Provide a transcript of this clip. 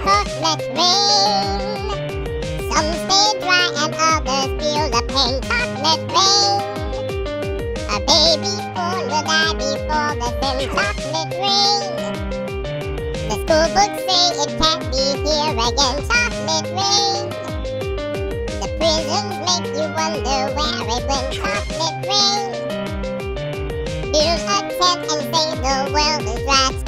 chocolate rain. Some stay dry and others feel the pain. Chocolate rain. A baby fool will die before the sin. Chocolate rain. The school books say it can't be here again. Chocolate rain. The prisons make you wonder where it went. Chocolate rain. Build a tent and say the world is right.